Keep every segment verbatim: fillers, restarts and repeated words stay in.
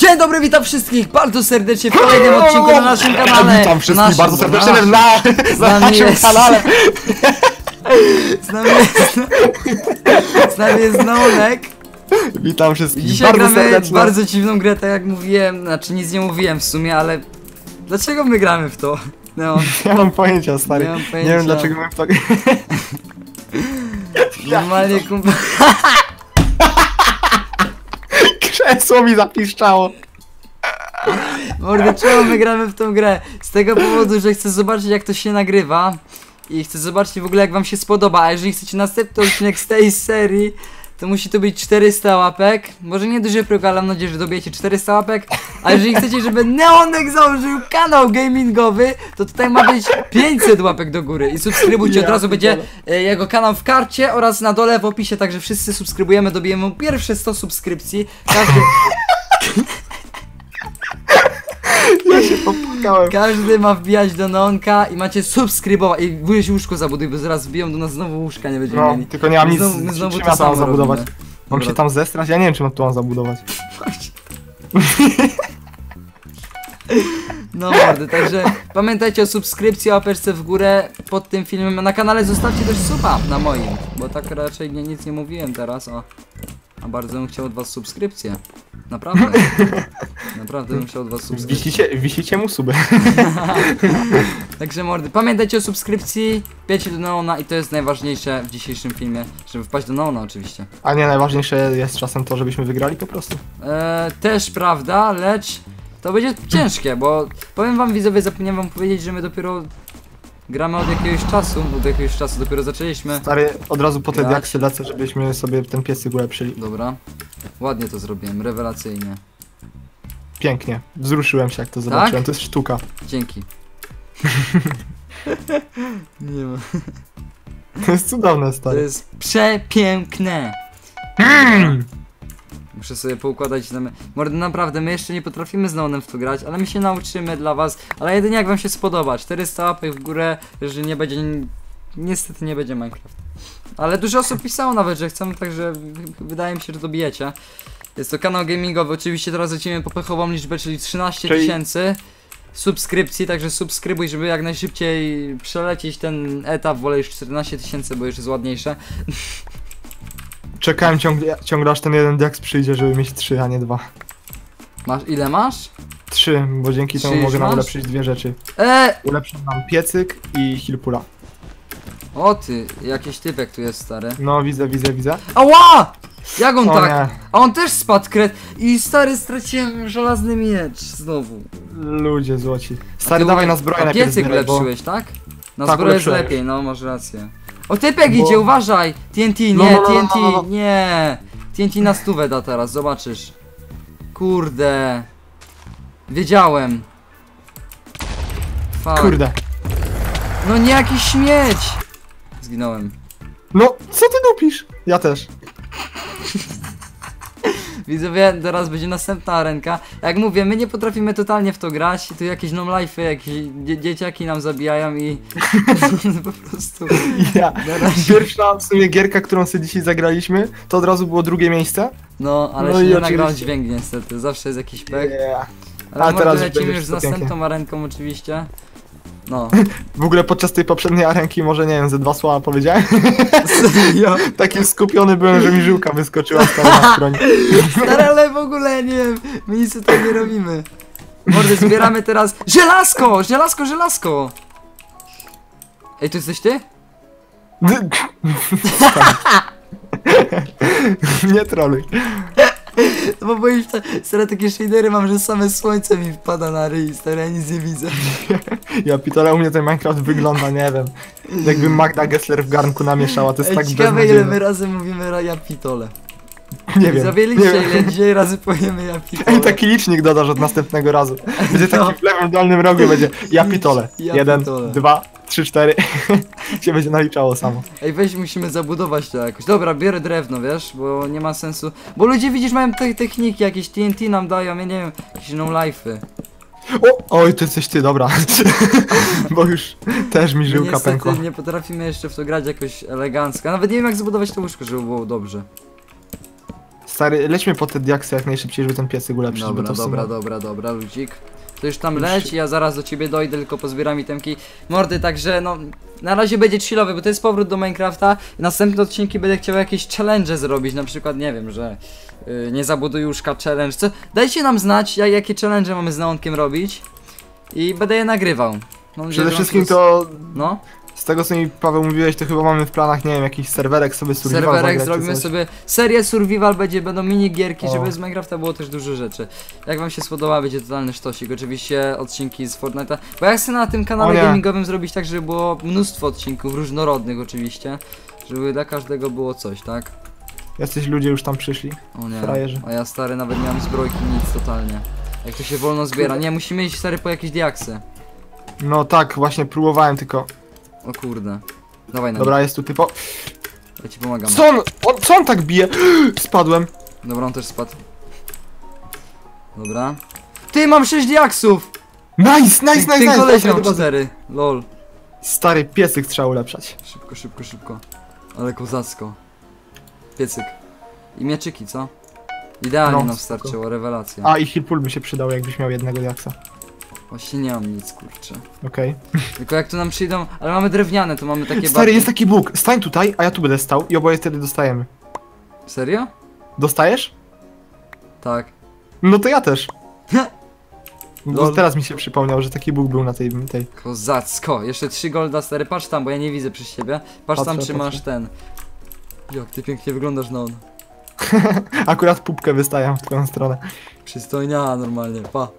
Dzień dobry, witam wszystkich bardzo serdecznie w kolejnym odcinku na naszym kanale. Witam wszystkich naszym, bardzo serdecznie naszym. na, na naszym jest... kanale. Z nami jest, z nami jest Neonek. Witam wszystkich Dzisiaj bardzo gramy serdecznie. bardzo dziwną grę, tak jak mówiłem, znaczy nic nie mówiłem w sumie, ale dlaczego my gramy w to? No. Nie mam pojęcia, stary. Nie mam Nie, pojęcia. wiem dlaczego my w to... Normalnie kumpel. Krzesło mi zapiszczało. Mordy, czemu my gramy w tą grę? Z tego powodu, że chcę zobaczyć, jak to się nagrywa. I chcę zobaczyć w ogóle, jak wam się spodoba. A jeżeli chcecie następny odcinek z tej serii, to musi to być czterysta łapek. Może nie duży próg, ale mam nadzieję, że dobijecie czterysta łapek. A jeżeli chcecie, żeby Neonek założył kanał gamingowy, to tutaj ma być pięćset łapek do góry. I subskrybujcie, Ja od razu będzie pierdolę. e, jego kanał w karcie oraz na dole w opisie. Także wszyscy subskrybujemy, dobijemy mu pierwsze sto subskrypcji. Każdy... Ja się popłakałem. Każdy ma wbijać do Neonka i macie subskrybować. I wujesz łóżko zabuduj, bo zaraz wbiją do nas znowu łóżka, nie będziemy No, mieli. tylko nie mam My nic, znowu- my znowu czym to ja to mam samo zabudować. robimy. Mam Dobra. się tam zestrać? Ja nie wiem, czy mam tu mam zabudować. No mordy, także pamiętajcie o subskrypcji, o łapeczce w górę pod tym filmem. Na kanale zostawcie też suba na moim, bo tak raczej nie, nic nie mówiłem teraz, o. A bardzo bym chciał od was subskrypcję. Naprawdę. Naprawdę bym chciał od was subskrypcję. Wisicie, wisicie mu suby. Także mordy, pamiętajcie o subskrypcji, wbijajcie do Neona i to jest najważniejsze w dzisiejszym filmie, żeby wpaść do Neona oczywiście. A nie, najważniejsze jest czasem to, żebyśmy wygrali po prostu. Eee, też prawda, lecz to będzie ciężkie, bo powiem wam widzowie, zapomniałem wam powiedzieć, że my dopiero gramy od jakiegoś czasu, od jakiegoś czasu dopiero zaczęliśmy. Stary, od razu po te Grać. diaksy lecę, żebyśmy sobie ten piecyk ulepszyli. Dobra, ładnie to zrobiłem, rewelacyjnie. Pięknie. Wzruszyłem się, jak to zobaczyłem. To jest sztuka. Dzięki. Nie ma. To jest cudowne, To stary. jest przepiękne. Muszę sobie poukładać na... Mordy, naprawdę, my jeszcze nie potrafimy z Neonem w to grać, ale my się nauczymy dla was, ale jedynie jak wam się spodoba, czterysta łapek w górę, że nie będzie... Niestety nie będzie Minecraft. Ale dużo osób pisało nawet, że chcą, także wydaje mi się, że dobijecie. Jest to kanał gamingowy, oczywiście teraz lecimy po pechową liczbę, czyli trzynaście tysięcy subskrypcji, także subskrybuj, żeby jak najszybciej przelecieć ten etap, wolę już czternaście tysięcy, bo już jest ładniejsze. Czekałem ciągle, ciągle aż ten jeden diaks przyjdzie, żeby mieć trzy, a nie dwa. Masz, ile masz? Trzy, bo dzięki temu Trzy mogę już nam masz? ulepszyć dwie rzeczy. Eee! Ulepszę nam piecyk i healpula. O ty, jakiś typek tu jest stary. No widzę, widzę, widzę. Ała! Jak on O tak? nie. A on też spadł kret. I stary, straciłem żelazny miecz znowu. Ludzie złoci. Stary, Ty dawaj mówię- na zbroję a najpierw piecyk zbieraj, bo... lepszyłeś, tak? Na Tak, zbroję jest ulepszyłem. lepiej, no masz rację. O typek Bo- idzie, uważaj! T N T, nie, No, no, no, T N T, no, no. nie! T N T na stówę da teraz, zobaczysz. Kurde. Wiedziałem. Fuck. Kurde. No nie, jakiś śmieć! Zginąłem. No, co ty dupisz? Ja też. Widzowie, teraz będzie następna arenka. Jak mówię, my nie potrafimy totalnie w to grać. Tu jakieś non-life'y, jakieś dzie dzieciaki nam zabijają i po prostu... Ja. na razie- Pierwsza w sumie gierka, którą sobie dzisiaj zagraliśmy, to od razu było drugie miejsce. No, ale No się i nie oczywiście- nagrał dźwięk niestety, zawsze jest jakiś pek. Yeah. Ale A może teraz lecimy będzie już z wszystko następną arenką oczywiście. No. W ogóle podczas tej poprzedniej arenki może, nie wiem, ze dwa słowa powiedziałem. Serio? Takim skupiony byłem, że mi żyłka wyskoczyła stara na stronie. Stary, ale w ogóle nie wiem, my nic tutaj nie robimy. Mordy, zbieramy teraz... Żelazko! Żelazko, żelazko! Ej, to jesteś ty? Nie troluj. No bo boisz się, stare takie shadery mam, że same słońce mi wpada na ryj, stary, ja nic nie widzę. Ja pitole, u mnie ten Minecraft wygląda, nie wiem. Jakby Magda Gessler w garnku namieszała, to jest Ej, tak ciekawe ile beznadziejne. my razy mówimy ra- ja pitole. Nie wiem. Zabieliście nie wiem. ile dzisiaj razy powiemy ja pitole. Ej, taki licznik dodasz od następnego razu. Będzie No. taki w lewym dolnym rogu, będzie ja pitole. Ja Jeden, pitole. dwa, trzy, cztery. się będzie naliczało samo. Ej, weź, musimy zabudować to jakoś. Dobra, biorę drewno, wiesz, bo nie ma sensu. Bo ludzie, widzisz, mają te techniki, jakieś T N T nam dają, ja nie wiem, jakieś no life'y. O, oj, to jesteś ty, dobra. Bo już też mi żyłka Niestety pękła. nie potrafimy jeszcze w to grać jakoś elegancko. Nawet nie wiem jak zbudować to łóżko, żeby było dobrze. Stary, lećmy po te diaksy jak najszybciej, żeby ten piecyk ulepszyć, bo Dobra, to w sumie... dobra, dobra, dobra, ludzik. To już tam Już- leć, ja zaraz do ciebie dojdę, tylko pozbieram itemki. Mordy, także no, na razie będzie chillowy, bo to jest powrót do Minecrafta. Następne odcinki będę chciał jakieś challenge zrobić, na przykład, nie wiem, że yy, nie zabuduj łóżka challenge, co? Dajcie nam znać, jak, jakie challenge mamy z Neonkiem robić i będę je nagrywał. Mam nadzieję, Przede że wam wszystkim się- to... No, Z tego co mi Paweł mówiłeś, to chyba mamy w planach, nie wiem, jakiś serwerek sobie survival serwerek, zagrać czy zrobimy coś. sobie serię survival, będzie, będą minigierki, O. żeby z Minecrafta było też dużo rzeczy. Jak wam się spodoba, będzie totalny sztosik, oczywiście odcinki z Fortnite'a, bo ja chcę na tym kanale O nie. gamingowym zrobić tak, żeby było mnóstwo odcinków, różnorodnych oczywiście, żeby dla każdego było coś, tak? Jacyś ludzie już tam przyszli. O nie, Frajerzy. a ja stary nawet nie mam zbrojki, nic totalnie. Jak to się wolno zbiera, nie, musimy iść stary po jakieś diaksy. No tak, właśnie próbowałem, tylko... O kurde, dawaj na Dobra, jest tu typo... ja ci pomagam. Co on, on, co on tak bije? Spadłem. Dobra, on też spadł. Dobra. Ty, mam sześć diaksów! Nice, nice, nice, Ten nice. koleś Dobra, miał dobra. cztery, lol. Stary piecyk trzeba ulepszać. Szybko, szybko, szybko. Ale kozacko. Piecyk. I mieczyki, co? Idealnie No, nam spoko. starczyło, rewelacja. A i healpool by się przydał, jakbyś miał jednego diaksa. Właśnie nie mam nic, kurczę. Okej. Tylko jak tu nam przyjdą... Ale mamy drewniane, to mamy takie Stary, bardziej- jest taki bóg. Stań tutaj, a ja tu będę stał i oboje wtedy dostajemy. Serio? Dostajesz? Tak. No to ja też. Bo Lol. teraz mi się przypomniał, że taki bóg był na tej... tej. Kozacko. Jeszcze trzy golda, stary. Patrz tam, bo ja nie widzę przez siebie. Patrz tam, Patrzę, czy patrzę. masz ten... Jak ty pięknie wyglądasz, no on. Akurat pupkę wystawiam w twoją stronę. Przystojnia normalnie, pa.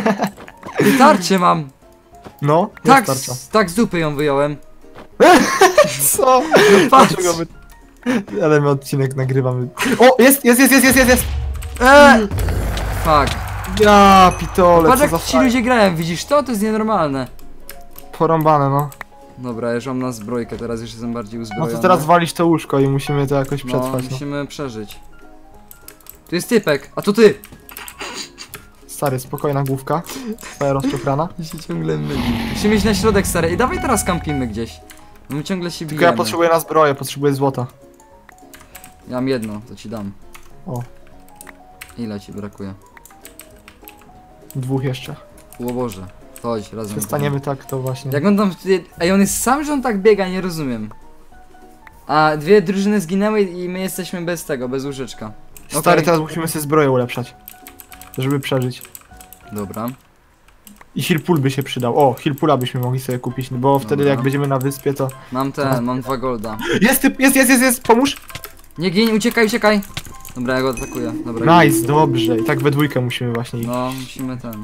Ty tarczę mam. No, Tak, jest tarcza. z, tak z dupy ją wyjąłem. Co? Patrz. Dlaczego my... Ale my odcinek nagrywamy. O, jest, jest, jest, jest, jest, jest, jest! Eee! Fuck. Ja, pitole, Patrz co za jak ci fajne. ludzie grają, widzisz to? To jest nienormalne. Porąbane, no. Dobra, już mam na zbrojkę, teraz już jestem bardziej No uzbrojony. to teraz walić to łóżko i musimy to jakoś No, przetrwać, no. musimy przeżyć. Tu jest typek, a to ty! Stary, spokojna główka. Twoja rozczochrana. I się ciągle myli. Musimy iść na środek, stary. I dawaj teraz kampimy gdzieś. No my ciągle się Tylko bijemy. ja potrzebuję na zbroję, potrzebuję złota. Ja mam jedno, to ci dam. O. Ile ci brakuje? Dwóch jeszcze. O Boże. Chodź, razem. Przestaniemy tak, to właśnie. Jak on tam... Ej, on jest sam, że on tak biega, nie rozumiem. A dwie drużyny zginęły i my jesteśmy bez tego, bez łóżeczka. Stary, Okej. teraz musimy sobie zbroję ulepszać. Żeby przeżyć. Dobra. I healpool by się przydał. O, healpoola byśmy mogli sobie kupić, bo wtedy Dobra. jak będziemy na wyspie to... Mam ten, mam dwa golda. Jest typ, jest, jest, jest, jest, pomóż! Nie gin, uciekaj, uciekaj! Dobra, ja go atakuję. Dobra. Nice, dobrze. I tak we dwójkę musimy właśnie iść. No, musimy ten.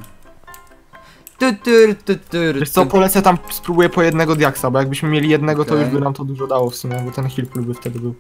Tu, tur, tu, tur, Wiesz co, tu. polecę tam, spróbuję po jednego diaksa, bo jakbyśmy mieli jednego, to Okej. już by nam to dużo dało w sumie, bo ten healpool by wtedy był.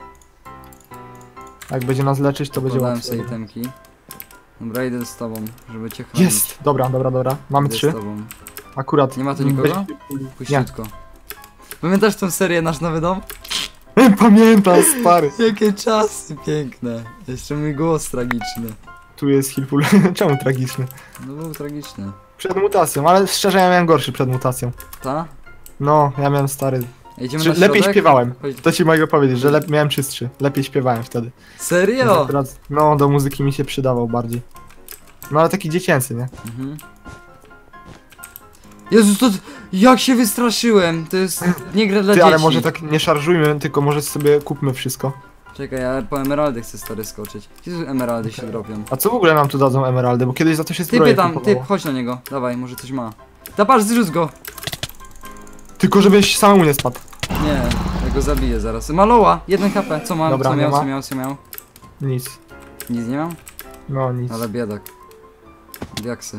A jak będzie nas leczyć, to będzie Podałem łatwiej. sobie itemki. Dobra, idę z tobą, żeby cię chronić. Jest! Dobra, dobra, dobra. Mamy Idę trzy. z tobą. Akurat. Nie ma tu nikogo? Puściutko. Pamiętasz tą serię Nasz Nowy Dom? Pamiętam, stary. Jakie czasy piękne. Jeszcze mój głos tragiczny. Tu jest healpool. Czemu tragiczny? No był tragiczny. Przed mutacją, ale szczerze ja miałem gorszy przed mutacją. Ta? No, ja miałem stary. Idziemy Czy, na lepiej środek? śpiewałem. Chodź. To ci mogę powiedzieć, że lep, miałem czystszy. Lepiej śpiewałem wtedy. Serio? Akurat, no, do muzyki mi się przydawał bardziej. No ale taki dziecięcy, nie? Mhm. Jezus, to... Jak się wystraszyłem! To jest... Nie gra dla Ty, dzieci. ale może tak nie szarżujmy, tylko może sobie kupmy wszystko. Czekaj, ja po emeraldy chcę stary skoczyć. Gdzie tu emeraldy się dropią? A co w ogóle nam tu dadzą emeraldy? Bo kiedyś za to się Typie zbroję tam, kupowało. typ, chodź na niego. Dawaj, może coś ma. Da patrz, zrzuć go! Tylko żebyś samemu nie spadł. Nie, ja go zabiję zaraz. Maloła, jeden H P. Co mam? Dobra, co nie miał, ma. co miał, co miał? Nic. Nic nie miał? No nic. Ale biedak. Diaksy.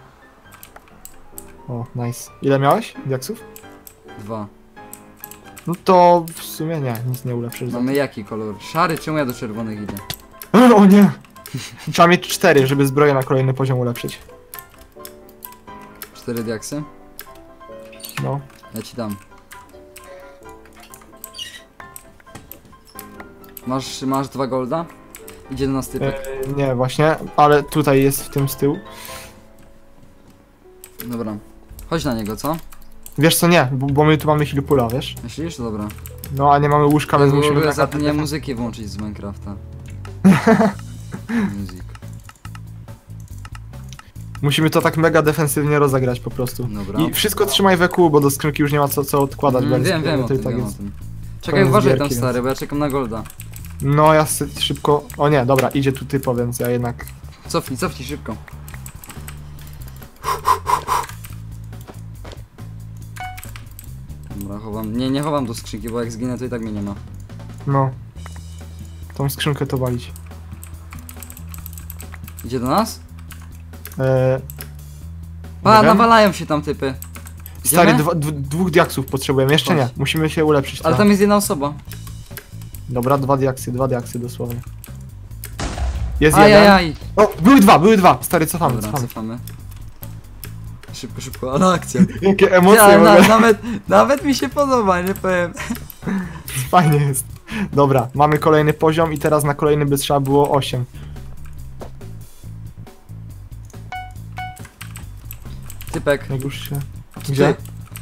O, nice. Ile miałeś diaksów? Dwa. No to w sumie nie, nic nie ulepszysz. Mamy jaki kolor? Szary, czemu ja do czerwonych idę? O nie! Trzeba mieć cztery, żeby zbroję na kolejny poziom ulepszyć. Cztery diaksy? No. Ja ci dam. Masz, masz dwa golda? Idzie do nas typek. E, nie, właśnie, ale tutaj jest w tym z tyłu. Dobra. Chodź na niego, co? Wiesz co, nie, bo, bo my tu mamy healpoola, wiesz? Myślisz? To dobra. No, a nie mamy łóżka, Ja więc w musimy ogóle tak zapomniałem naprawdę... muzyki włączyć z Minecrafta. Music. Musimy to tak mega defensywnie rozegrać po prostu. Dobra. I wszystko trzymaj we kół, bo do skrzynki już nie ma co, co odkładać. Mm, bo wiem, wiem o to tym, i tak wiem o jest. tym. Czekaj, koniec uważaj gierki, tam stary, więc- bo ja czekam na golda. No ja sy- szybko... O nie, dobra, idzie tu typo, więc ja jednak... Cofnij, cofnij szybko. Dobra, chowam. Nie, nie chowam do skrzynki, bo jak zginę to i tak mnie nie ma. No. Tą skrzynkę to walić. Idzie do nas? Eee, Pa, nie wiem. nawalają się tam typy. Stary, Idziemy? dwa, d- dwóch diaksów potrzebujemy, jeszcze nie. Chodź. Musimy się ulepszyć Ale trochę. tam jest jedna osoba. Dobra, dwa diaksy, dwa diaksy dosłownie. Jest jeden. Ajajaj. O, były dwa, były dwa. Stary, cofamy, Dobra, cofamy. cofamy. Szybko, szybko, ale akcja. Jakie emocje, Ja, w na, ogóle. nawet, nawet mi się podoba, nie powiem. Fajnie jest. Dobra, mamy kolejny poziom i teraz na kolejny by trzeba było osiem. Typek. Jak już się... Gdzie? Gdzie?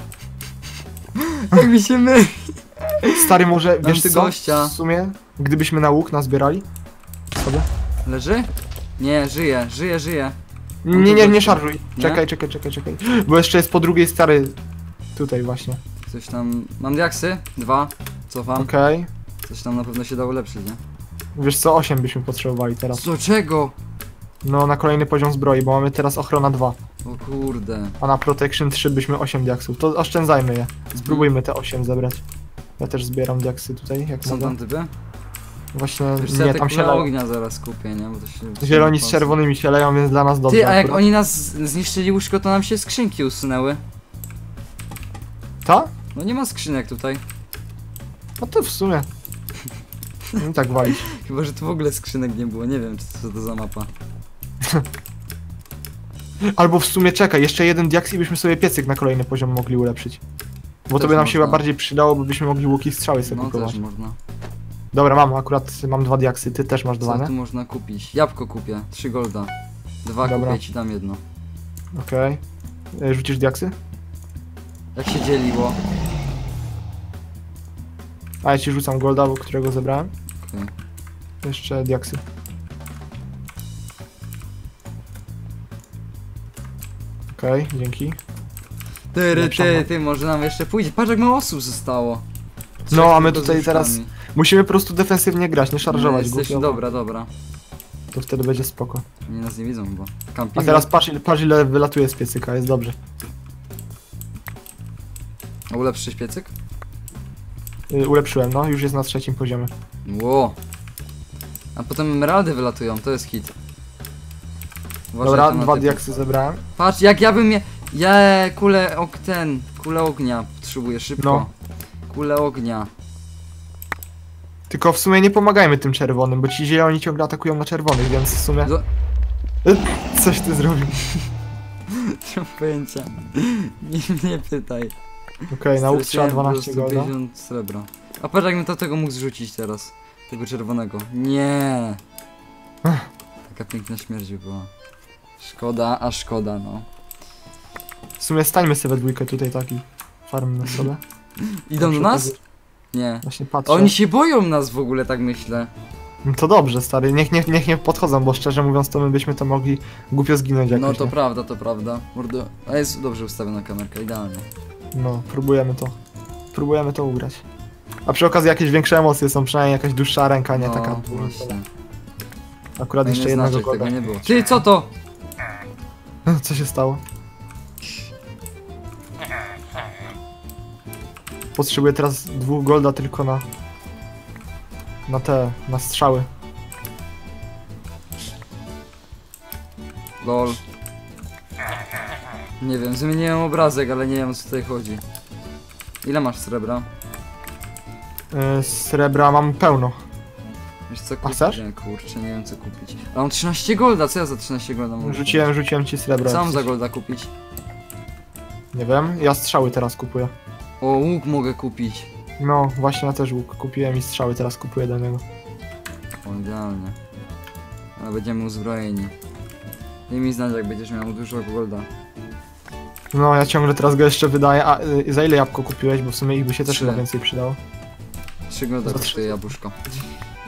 Jak mi się myli. Stary, może, Mam wiesz tu co, gościa. w sumie, gdybyśmy na łuk nazbierali sobie? Leży? Nie, żyje, żyje, żyje. Nie, nie, nie gościa. szarżuj. Nie? Czekaj, czekaj, czekaj, czekaj. Bo jeszcze jest po drugiej stary... Tutaj właśnie. Coś tam... Mam diaksy? Dwa. Cofam. Okej. Coś tam na pewno się da ulepszyć, nie? Wiesz co, osiem byśmy potrzebowali teraz. Co, czego? No, na kolejny poziom zbroi, bo mamy teraz ochrona dwa. O kurde. A na protection trzy byśmy osiem diaksów. To oszczędzajmy je. Spróbujmy te osiem zebrać. Ja też zbieram diaksy tutaj, jak Są mogę. tam typy? Właśnie, Wiesz co, ja nie, te tam się kule leją. ognia zaraz kupię, nie? Bo to się... Zieloni z czerwonymi się leją, więc dla nas dobrze. Ty, a jak akurat. oni nas zniszczyli łóżko, to nam się skrzynki usunęły. Ta? No nie ma skrzynek tutaj. No to w sumie. Nie tak walić. Chyba, że tu w ogóle skrzynek nie było, nie wiem co to za mapa. Albo w sumie czekaj, jeszcze jeden diaks i byśmy sobie piecyk na kolejny poziom mogli ulepszyć. Bo to Też by nam się można. chyba bardziej przydało, bo byśmy mogli łuki i strzały sobie No kupować. też można. Dobra, mam, akurat mam dwa diaksy, ty też masz dwa, Co nie? tu można kupić? Jabłko kupię, trzy golda. Dwa Dobra. kupię, ci dam jedno. Okej. Okay. Rzucisz diaksy? Jak się dzieliło? A ja ci rzucam golda, bo którego zebrałem. Okej. Jeszcze diaksy. Okej, okay, dzięki. Ty, ty, Lepsza ty, ma- ty, może nam jeszcze pójdzie. Patrz jak mało osób zostało. No, a my Tylko z tutaj teraz łóżkami. musimy po prostu defensywnie grać, nie No, szarżować jesteś, głupio, dobra, dobra. to wtedy będzie spoko. Nie nas nie widzą chyba. A Camping. teraz patrz, ile- patrz ile wylatuje z piecyka, jest dobrze. A ulepszysz piecyk? Yy, ulepszyłem, no, już jest na trzecim poziomie. Ło. A potem emeraldy wylatują, to jest hit. Uważaj Dobra, tam na dwa typów. diaksy zebrałem. Patrz, jak ja bym je... Ja kulę ok ten, kulę ognia potrzebuję szybko. No. Kulę ognia. Tylko w sumie nie pomagajmy tym czerwonym, bo ci zieloni ciągle atakują na czerwonych, więc w sumie... Do... Coś ty zrobił. Nie mam pojęcia. Nie, nie pytaj. Okej, na łuk trzeba Straciłem po dwanaście prostu golda. pięćdziesiąt srebra. A patrz jakbym to tego mógł zrzucić teraz. Tego czerwonego. Nie. Ech. Taka piękna śmierć by była. Szkoda, a szkoda no. W sumie stańmy sobie we dwójkę tutaj taki. Farmmy sobie. Idą do Proszę nas? tego- Nie. Właśnie patrzę. Oni się boją nas w ogóle, tak myślę. No to dobrze, stary, niech, niech, niech nie podchodzą, bo szczerze mówiąc to my byśmy to mogli głupio zginąć jakoś, No to nie? prawda, to prawda. Mordo... A jest dobrze ustawiona kamerka, idealnie. No, próbujemy to. Próbujemy to ugrać. A przy okazji jakieś większe emocje są, przynajmniej jakaś dłuższa ręka, nie no, taka... właśnie. Akurat Fajny jeszcze jednego znaczek, golda. tego nie było. Ty, co to? Co się stało? Potrzebuję teraz dwóch golda tylko na... Na te, na strzały. Lol. Nie wiem, zmieniłem obrazek, ale nie wiem o co tutaj chodzi. Ile masz srebra? Yy, srebra mam pełno. Wiesz co A kupić? chcesz? Nie, kurczę, nie wiem co kupić. Ale mam trzynaście golda, co ja za trzynaście golda mogę Rzuciłem, rzuciłem ci srebra. kupić? Co jak mam za coś. golda kupić? Nie wiem, ja strzały teraz kupuję. O, łuk mogę kupić. No, właśnie ja też łuk kupiłem i strzały teraz kupuję do niego. O, idealnie. Ale będziemy uzbrojeni. Daj mi znać jak będziesz miał dużo golda. No, ja ciągle teraz go jeszcze wydaję. A y, za ile jabłko kupiłeś? Bo w sumie ich by się też Trzy. chyba więcej przydało. trzy golda Za kosztuje trzy. jabłuszko.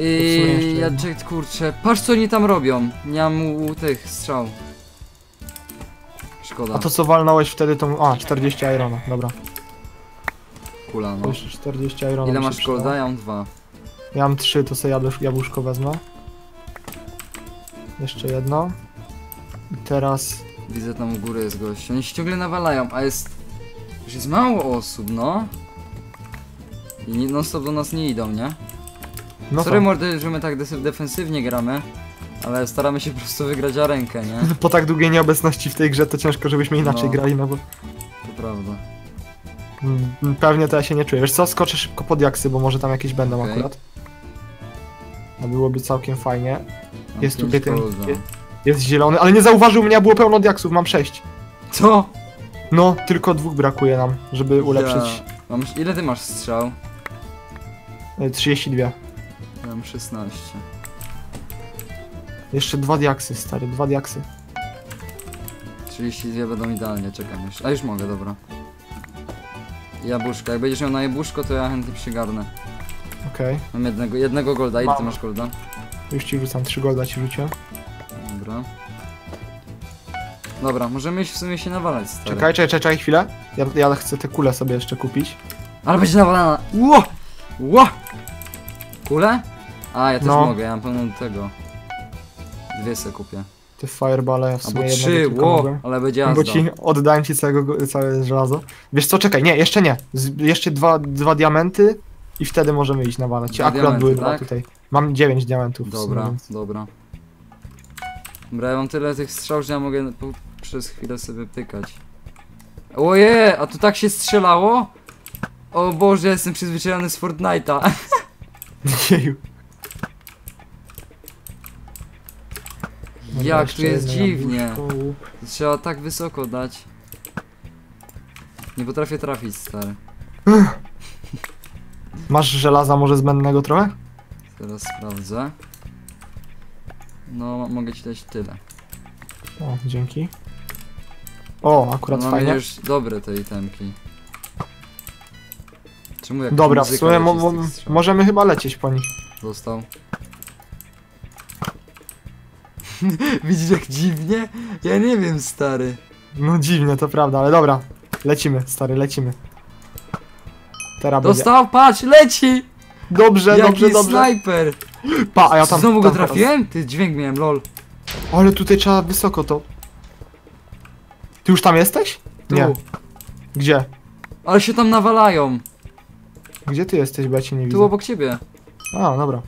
I jeszcze ja jedno. czek, kurczę, patrz co oni tam robią. Nie mam u, u tych strzał. Szkoda. A to co walnąłeś wtedy to... A, czterdzieści irona, dobra. Kula, To no. jeszcze czterdzieści irona Ile mi się masz przydało. golda? Ja mam dwa. Ja mam trzy, to sobie jabłusz, jabłuszko wezmę. Jeszcze jedno. I teraz... Widzę tam u góry jest gość. Oni się ciągle nawalają, a jest... Już jest mało osób, no. I nie- non stop do nas nie idą, nie? No Sorry tak. mordy, że my tak def- defensywnie gramy. Ale staramy się po prostu wygrać arenkę, nie? Po tak długiej nieobecności w tej grze to ciężko, żebyśmy inaczej No. grali, no bo... To prawda. Mm, Pewnie to ja się nie czuję. Wiesz co, skoczę szybko pod jaksy, bo może tam jakieś będą Okej. akurat. No byłoby całkiem fajnie. Mam Jest pięć tutaj ten- golda. jest- Jest zielony, ale nie zauważył mnie, a było pełno diaksów, mam sześć. Co? No, tylko dwóch brakuje nam, żeby ulepszyć. Ja. Mam, ile ty masz strzał? y, trzydzieści dwa. Ja mam szesnaście. Jeszcze dwa diaksy, stary, dwa diaksy. trzydzieści dwa będą idealnie, czekam jeszcze. A już mogę, dobra. Jabłuszka, jak będziesz miał na jabłuszko, to ja chętnie przygarnę. Okej, Mam jednego, jednego golda, ile ty Mam. masz golda? już ci rzucam, trzy golda ci rzuciłem. Dobra. Dobra, możemy iść w sumie się nawalać, stary. Czekaj, czekaj, czekaj chwilę. Ja, ja chcę te kule sobie jeszcze kupić. Ale będzie nawalana. Ło! Ło! Kule? A, ja też No. mogę, ja mam pełną tego. Dwie se kupię. Te firebale, ja w sumie Albo jednego trzy, tylko ło! mogłem. Ale będzie Bo jazda. ci oddałem ci całego, całe żelazo. Wiesz co, czekaj, nie, jeszcze nie. Z, jeszcze dwa, dwa diamenty i wtedy możemy iść nawalać. Dwa Akurat diamenty, były dwa tak? tutaj. Mam dziewięć diamentów. w sumie, Dobra, więc- dobra. Dobra, ja mam tyle tych strzał, że ja mogę po, przez chwilę sobie pykać. Oje, a tu tak się strzelało? O Boże, ja jestem przyzwyczajony z Fortnite'a. Jeju. Dobra, Jak tu jeszcze jest jedno dziwnie. jabłuszko, łup. Trzeba tak wysoko dać. Nie potrafię trafić, stary. Masz żelaza może zbędnego trochę? Teraz sprawdzę. No, mogę ci dać tyle. O, dzięki. O, akurat No, mamy fajnie. już dobre te itemki. Czemu jak Dobra, w sumie mo mo możemy chyba lecieć po nich. Dostał. Widzisz jak dziwnie? Ja nie wiem, stary. No dziwnie, to prawda, ale dobra. Lecimy, stary, lecimy. Teraz będzie. Dostał, patrz, leci! Dobrze, Jaki dobrze, dobrze. snajper! Pa, a ja tam. Znowu go tam teraz- trafiłem? Ty, dźwięk miałem, lol. Ale tutaj trzeba wysoko to. Ty już tam jesteś? Tu. Nie. Gdzie? Ale się tam nawalają. Gdzie ty jesteś, bo ja cię nie widzę. Tu obok ciebie. A, dobra.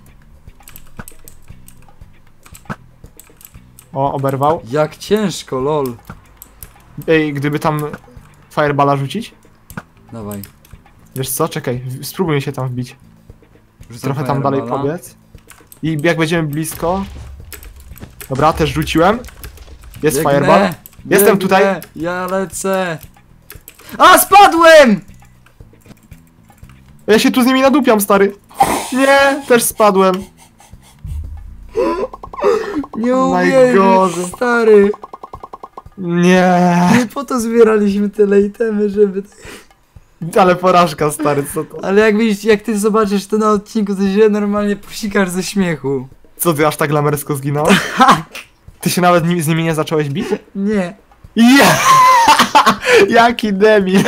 O, oberwał. Jak ciężko, lol. Ej, gdyby tam fireballa rzucić? Dawaj. Wiesz co, czekaj, w- spróbuj się tam wbić. Rzucam Trochę tam dalej fireballa. pobiec. I jak będziemy blisko... Dobra, też rzuciłem. Jest Biegnę, fireball. Jestem biegnę, tutaj. Ja lecę. A, spadłem! Ja się tu z nimi nadupiam, stary. Nie, też spadłem. Nie Najgorzej. uwierzysz, stary. Nie. Nie po to zbieraliśmy tyle itemy, żeby... Ale porażka, stary, co to? Ale jak widzisz, jak ty zobaczysz to na odcinku, to się normalnie posikasz ze śmiechu. Co, ty aż tak lamersko zginąłeś? Ty się nawet nim- z nimi nie zacząłeś bić? Nie. Ja! Jaki debil!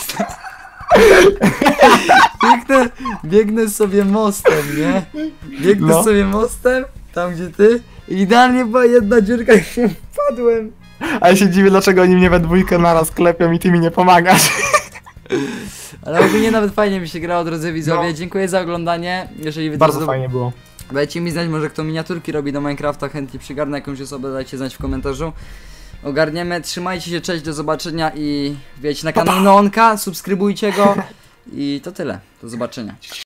Biegnę, biegnę sobie mostem, nie? Biegnę No. sobie mostem, tam gdzie ty. I idealnie była jedna dziurka i się wpadłem. A ja się dziwię, dlaczego oni mnie we dwójkę naraz klepią i ty mi nie pomagasz. Ale ogólnie nawet fajnie mi się grało, drodzy widzowie. No. Dziękuję za oglądanie. Jeżeli wy Bardzo to- fajnie było. Dajcie mi znać, może kto miniaturki robi do Minecrafta, chętnie przygarnę jakąś osobę, dajcie znać w komentarzu. Ogarniemy, trzymajcie się, cześć, do zobaczenia i wbijajcie na kanał Neonka, subskrybujcie go. I to tyle, do zobaczenia.